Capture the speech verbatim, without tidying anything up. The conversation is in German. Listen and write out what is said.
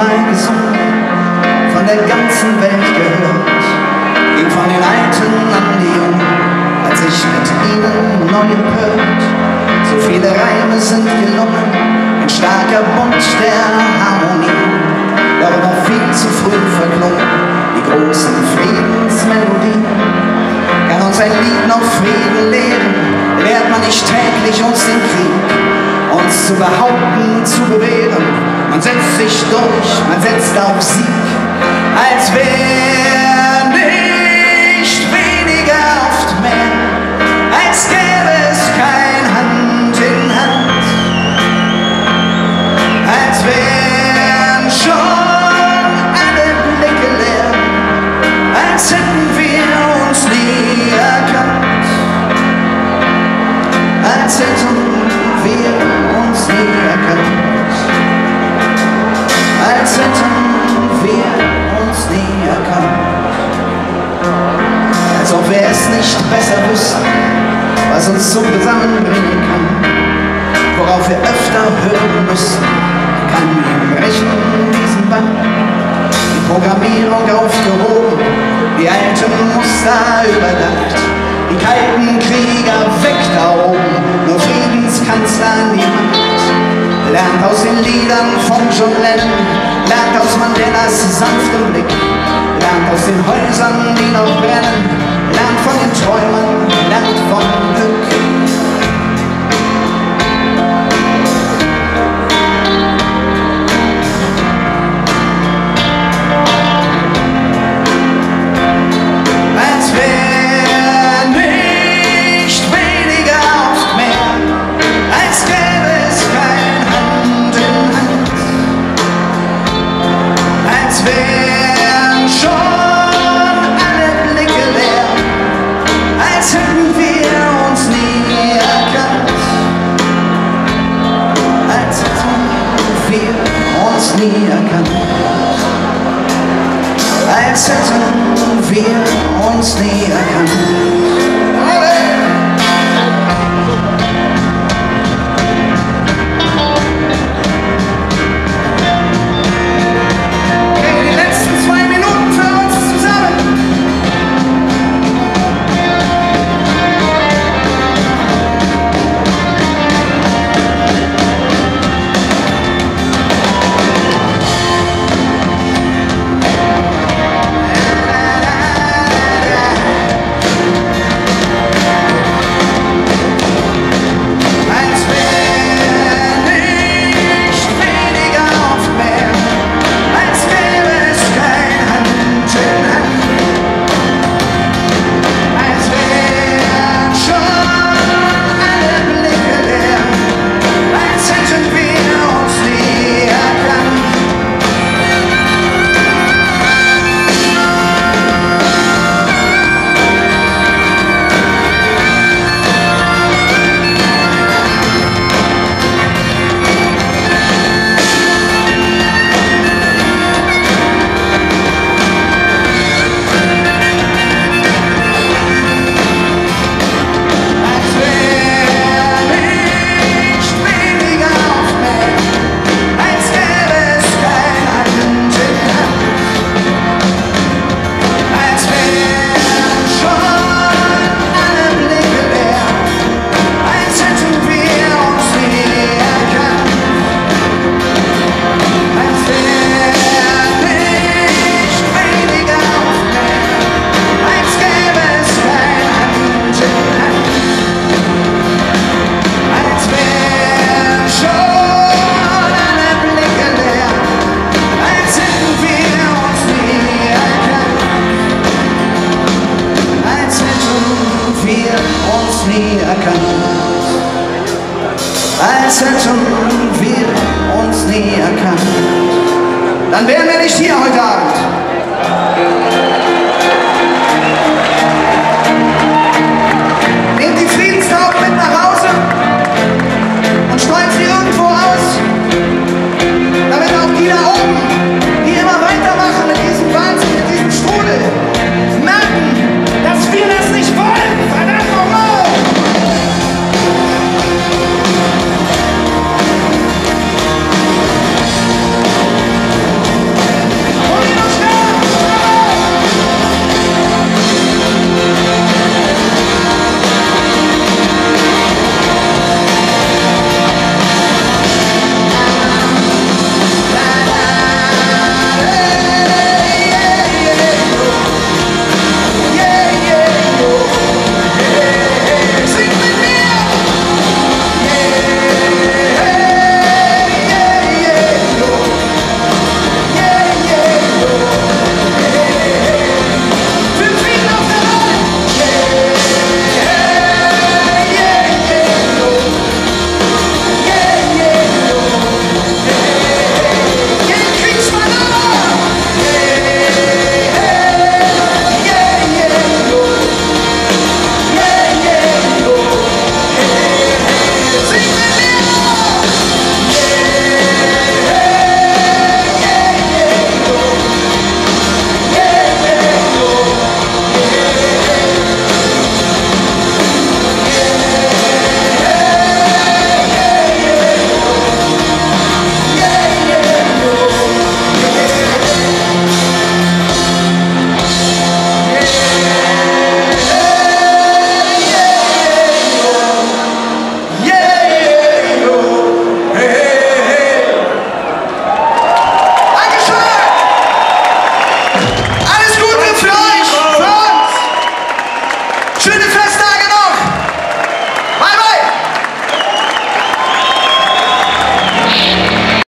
hundertmal gesungen, von der ganzen Welt gehört, ging von den Alten an die Jungen, als ich mit ihnen neu empört. So viele Reime sind gelungen, ein starker Bund der Harmonie, doch noch viel zu früh verklungen die großen Friedensmelodien. Kann uns ein Lied noch Frieden lehren, lehrt man nicht täglich uns den Krieg, uns zu behaupten, zu bewähren. Man setzt sich durch, man setzt auf Sieg, als wäre nicht weniger, oft mehr, als gäbe es kein Hand in Hand, als wären schon alle Blicke leer, als hätten wir uns nie erkannt, als hätten wir uns nie erkannt, als hätten wir uns nie erkannt, als ob wir es nicht besser wüssten, was uns so zusammenbringen kann, worauf wir öfter hören müssen, kann brechen diesen Bann, die Programmierung aufgehoben, die alten Muster überdacht, die kalten Krieger weg da oben, nur Friedenskanzler niemand. Lernt aus den Liedern von John Lennon, lernt aus Mandelas sanftem Blick, lernt aus den Häusern, die noch brennen, lernt von den Träumern, lernt vom Glück. Als wäre nicht weniger, oft mehr, als gäbe es kein Hand in Hand, als wären schon alle Blicke leer, als hätten wir uns nie erkannt, als hätten wir uns nie erkannt, als hätten wir uns nie erkannt. Als hätten wir uns nie erkannt, dann wären wir nicht hier heute Abend. Nehmt die Friedenstaufe mit nach Hause und streut